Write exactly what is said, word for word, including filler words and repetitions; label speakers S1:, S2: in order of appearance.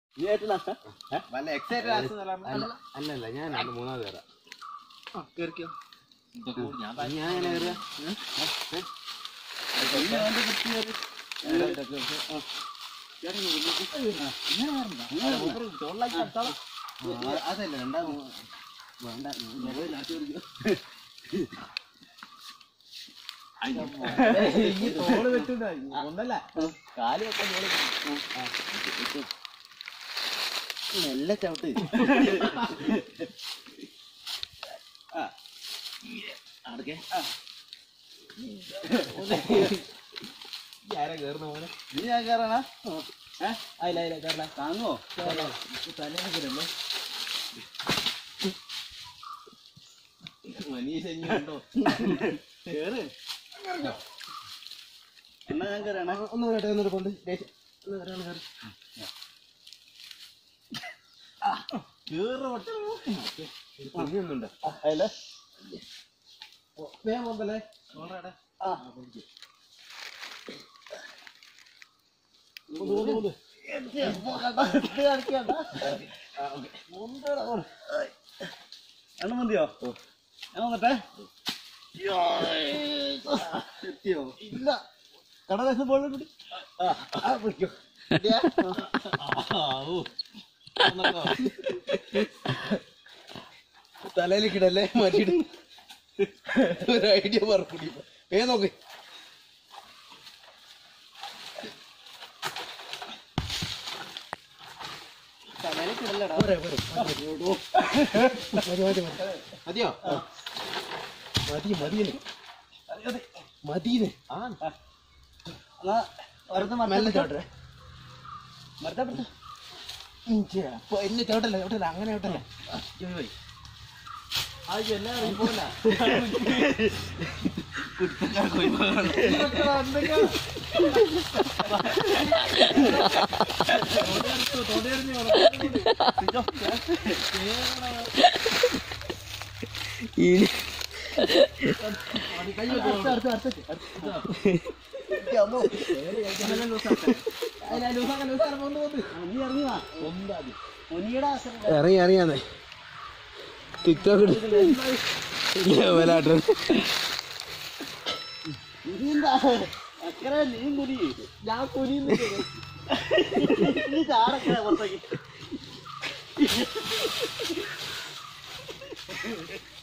S1: അല്ലല്ല ഞാൻ മൂന്നാമത് കയറാം. അതല്ല രണ്ടാമത് വേണ്ട തോള് വെച്ചില്ല ഒന്നല്ല കാല് വെക്കാൻ നല്ല ചവിട്ട്. ആരാ കേറുന്ന പോലെ നീ ഞാൻ കേറണ അയില്ല അയില്ല കേറല താങ്ങോ തലേന്നോ മനീഷോ കേറ് എന്നാ ഞാൻ കേറണ ഒന്ന് കേട്ടെ ഒന്നൂടെ കൊണ്ട് കേറുന്നുണ്ട് അല്ലേ വേഗം പോകല്ലേ എണ്ണ മതിയോ ഞാൻ വന്നട്ടെ എത്തിയോ ഇല്ല കടലാസം പോലെ പിടി പിടിക്കോ തലയിലേക്കിടല്ലേ മാറ്റിയിട്ട് ഒരു ഐഡിയ പറക്കൂടി വേഗം നോക്ക് മതിയോ മതി മതിയെ മതിയെ മെല്ലെ ചോട്ടെ മരത്തെ എന്നെ ചോട്ടല്ല ചോട്ടല്ല അങ്ങനെ ചോട്ടല്ല എല്ലാവരും പോല ഇറങ്ങി ഇറങ്ങിയാന്നേ ടിക്ടോക്ക് ലെവലാട്ടോ ഞാൻ കുനിയുന്നു ചാടക്കണ പുറത്തേക്ക്